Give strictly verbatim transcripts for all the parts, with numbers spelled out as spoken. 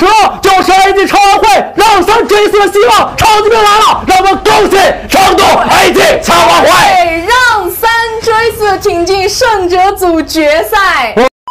这就是 A G 超玩会让三追四的希望，超级兵来了，让我们恭喜成都 A G 超玩会， 让三追四挺进胜者组决赛。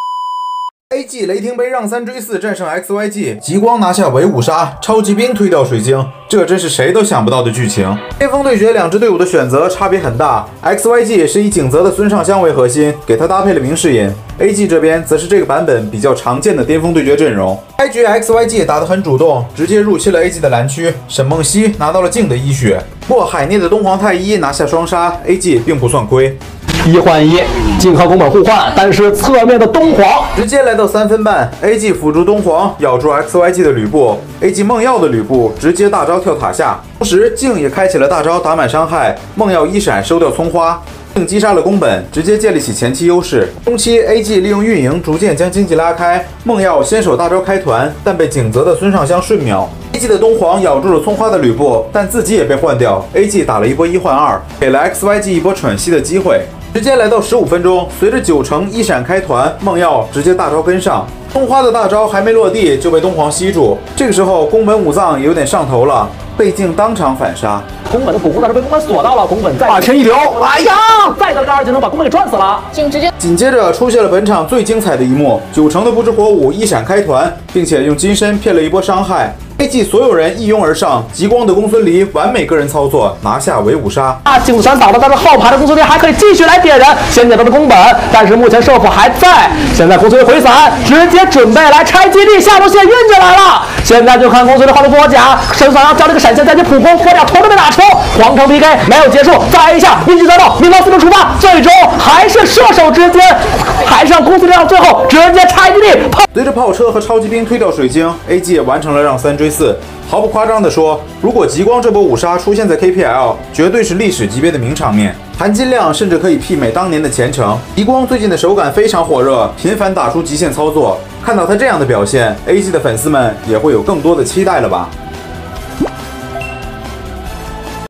A G 雷霆杯让三追四战胜 X Y G， 极光拿下唯五杀，超级兵推掉水晶，这真是谁都想不到的剧情。巅峰对决两支队伍的选择差别很大 ，X Y G 是以景泽的孙尚香为核心，给他搭配了明世隐 ；A G 这边则是这个版本比较常见的巅峰对决阵容。开局 X Y G 打得很主动，直接入侵了 A G 的蓝区，沈梦溪拿到了静的一血，不过海涅的东皇太一拿下双杀 ，A G 并不算亏。 一换一，静和宫本互换，但是侧面的东皇直接来到三分半 ，A G 辅助东皇咬住 X Y G 的吕布 ，A G 梦耀的吕布直接大招跳塔下，同时静也开启了大招打满伤害，梦耀一闪收掉葱花，静击杀了宫本，直接建立起前期优势。中期 A G 利用运营逐渐将经济拉开，梦耀先手大招开团，但被景泽的孙尚香瞬秒。 A G 的东皇咬住了葱花的吕布，但自己也被换掉。A G 打了一波一换二，给了 X Y G 一波喘息的机会。直接来到十五分钟，随着九成一闪开团，梦耀直接大招跟上，葱花的大招还没落地就被东皇吸住。这个时候宫本武藏也有点上头了，被静当场反杀。 宫本的古궁但是被宫本锁到了，宫本再把钱一留，哎呀，再得个二技能把宫本给赚死了。 静直接紧接着出现了本场最精彩的一幕，九成的不知火舞一闪开团，并且用金身骗了一波伤害。 A G 所有人一拥而上，极光的公孙离完美个人操作拿下唯五杀。 啊，九三倒了，但是后排的公孙离还可以继续来点人，先点到的宫本，但是目前胜负还在。现在公孙离回伞，直接准备来拆基地，下路线运进来了。现在就看公孙离换了波甲，身上要交了个闪现，再接普攻，波甲头都没打出，皇城 P K 没有结束，再来一下运气再到，明高四路出发，最终还是射手之间，还是让公孙离到最后直接拆基地。 随着炮车和超级兵推掉水晶 ，A G 也完成了让三追四。毫不夸张地说，如果极光这波五杀出现在 K P L， 绝对是历史级别的名场面，含金量甚至可以媲美当年的前程。极光最近的手感非常火热，频繁打出极限操作，看到他这样的表现 ，A G 的粉丝们也会有更多的期待了吧？